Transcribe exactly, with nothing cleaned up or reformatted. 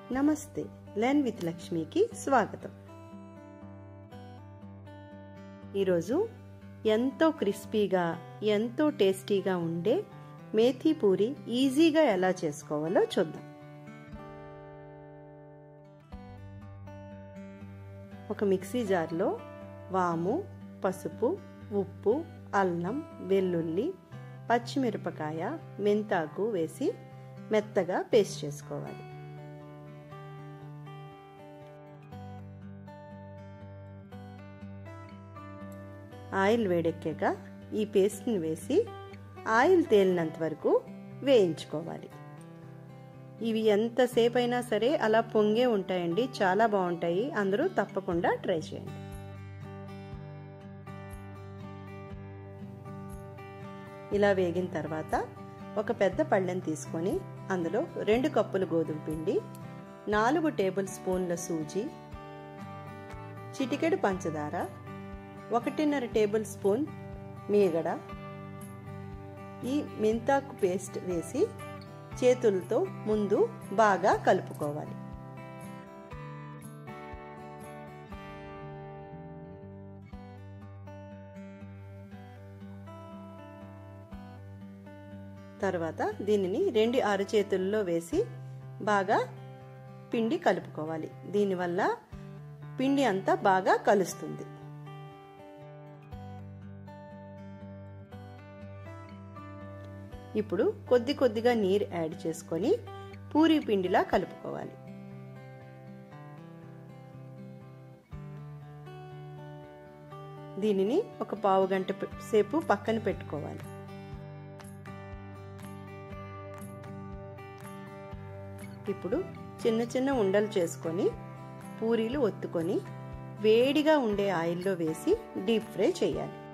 నమస్తే, learn with లక్ష్మికి స్వాగతం. ఈరోజు ఎంతో క్రిస్పీగా ఎంతో టేస్టీగా ఉండే మేథీ పూరి ఈజీగా ఎలా చేసుకోవాలో చూద్దాం. ఒక మిక్సీ జార్లో వాము, పసుపు, ఉప్పు, అల్లం, వెల్లుల్లి, పచ్చిమిరపకాయ, మెంతాకు వేసి మెత్తగా పేస్ట్ చేసుకోవాలి. ఆయిల్ వేడెక్కాక ఈ పేస్ట్ని వేసి ఆయిల్ తేలినంత వరకు వేయించుకోవాలి. ఇవి ఎంతసేపు అయినా సరే అలా పొంగే ఉంటాయండి, చాలా బాగుంటాయి. అందరూ తప్పకుండా ట్రై చేయండి. ఇలా వేగిన తర్వాత ఒక పెద్ద పళ్ళెం తీసుకొని అందులో రెండు కప్పులు గోధుమ పిండి, నాలుగు టేబుల్ స్పూన్ల సూజీ, చిటికెడు పంచదార, ఒకటిన్నర టేబుల్ స్పూన్ మీగడ, ఈ మెంతాకు పేస్ట్ వేసి చేతులతో ముందు బాగా కలుపుకోవాలి. తర్వాత దీనిని రెండు అరచేతుల్లో వేసి బాగా పిండి కలుపుకోవాలి. దీనివల్ల పిండి అంతా బాగా కలుస్తుంది. ఇప్పుడు కొద్ది కొద్దిగా నీరు యాడ్ చేసుకొని పూరీ పిండిలా కలుపుకోవాలి. దీనిని ఒక పావు గంట సేపు పక్కన పెట్టుకోవాలి. ఇప్పుడు చిన్న చిన్న ఉండలు చేసుకొని పూరీలు ఒత్తుకొని వేడిగా ఉండే ఆయిల్లో వేసి డీప్ ఫ్రై చేయాలి.